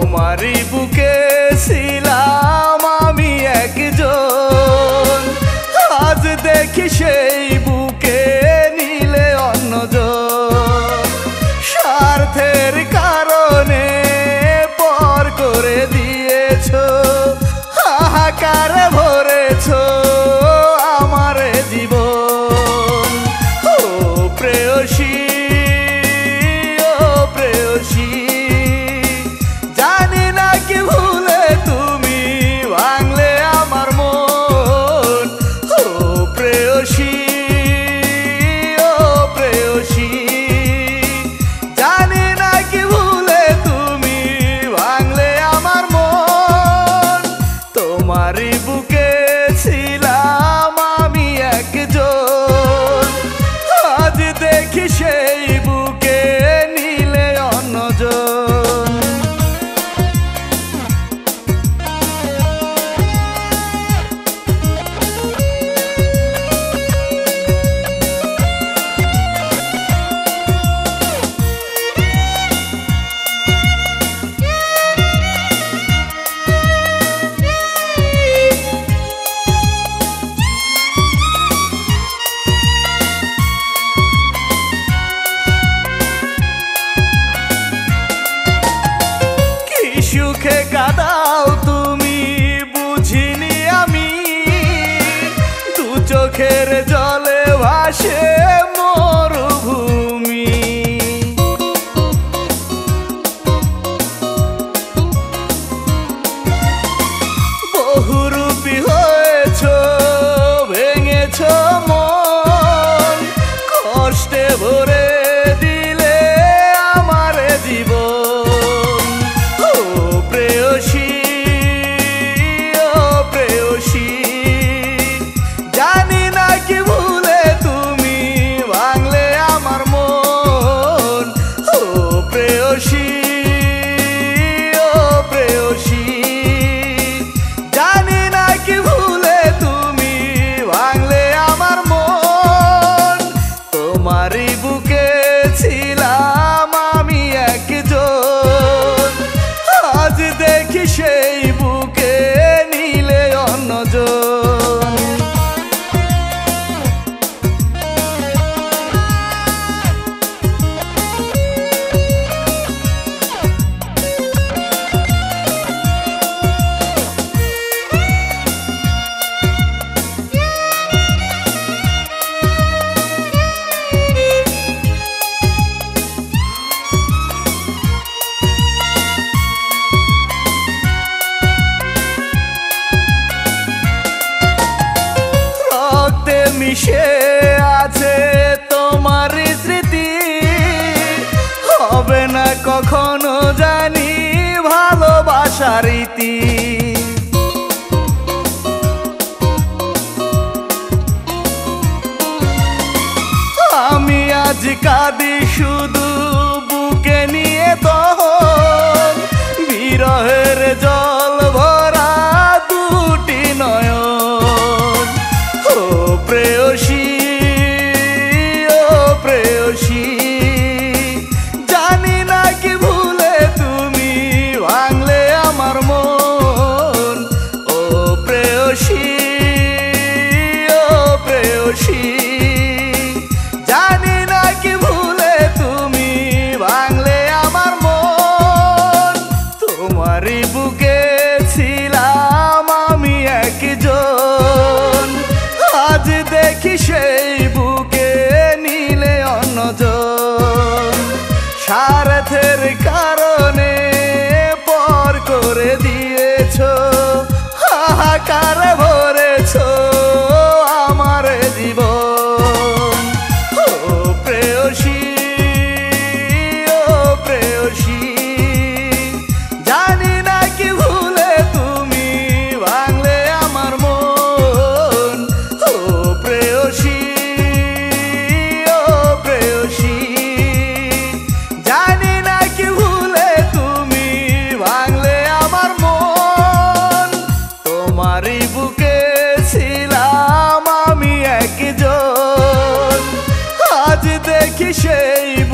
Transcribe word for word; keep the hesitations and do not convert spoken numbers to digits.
তোমারই বুকে ছিলাম আমি একজন, আজ দেখি সেই বুকে নিলে অন্যজন। স্বার্থের কারণে পর করে দিয়েছ, হাহাকার ভরেছ আমার জীবন। ও প্রেয়সী, ও প্রেয়সী, জানি না কি ভুলে তুমি ভাঙলে আমার মন। ও প্রেয়সী, ও প্রেয়সী, জানি না কি ভুলে তুমি ভাঙলে আমার মন। তোমারই বুকে ছিলাম আমি একজন, আজ দেখি সেই বুকে নিলে অন্যজন। সুখে কাঁদাও তুমি বুঝিনি আমি, দু চোখের জলে ভাসে মরুভূমি। বহুরূপী হয়েছ, ভেঙেছ মন, কষ্টে ভরে দিলে আমার জীবন। প্রেয়সী, ও প্রেয়সী, জানি না কি ভুলে তুমি ভাঙলে আমার মন। ও প্রেয়সী, ও প্রেয়সী, জানি না কি ভুলে তুমি ভাঙলে আমার মন। তোমারই বুকে ছিলাম আমি একজন, আজ দেখি সেই বুকে নিলে অন্যজন। মিশে আছে তোমার স্মৃতি, হবে না কখনো জানি ভালোবাসার রীতি। আমি আজ কাঁদি শুধু বুকে নিয়ে, তখন বিরহের জল ভরা দুটি নয়ন। ও প্রেয়সী, ও প্রেয়সী, জানি না কি ভুলে তুমি ভাঙলে আমার মন। ও প্রেয়সী, ও প্রেয়সী, জানি না কি ভুলে তুমি ভাঙলে আমার মন। তোমারই বুকে ছিলাম আমি একজন, আজ দেখি সেই বুকে নিলে অন্যজন। স্বার্থের কারণে পর করে দিয়েছ, হাহাকার ভরেছ আমার জীবন। ও প্রেয়সী, ও প্রেয়সী, জানি না কি ভুলে তুমি ভাঙলে আমার মন। ও প্রেয়সী, ও প্রেয়সী, জানি না কি ভুলে তুমি ভাঙলে আমার মন। তোমারই বুকে ছিলাম আমি একজন, আজ দেখি সেই